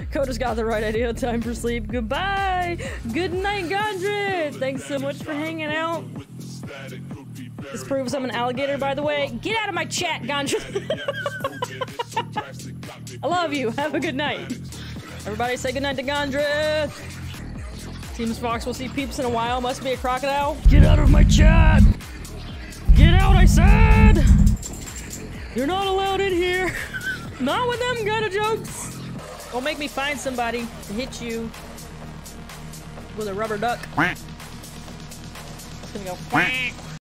Coda's got the right idea. Time for sleep. Goodbye. Good night, Gondred. Thanks so much for hanging out. This proves I'm an alligator, by the way. Get out of my chat, Gondred. I love you. Have a good night. Everybody say goodnight to Gondred. Teams Fox will see peeps in a while. Must be a crocodile. Get out of my chat. Get out, I said. You're not allowed in here. Not with them kind of jokes. Don't make me find somebody to hit you with a rubber duck. It's gonna go.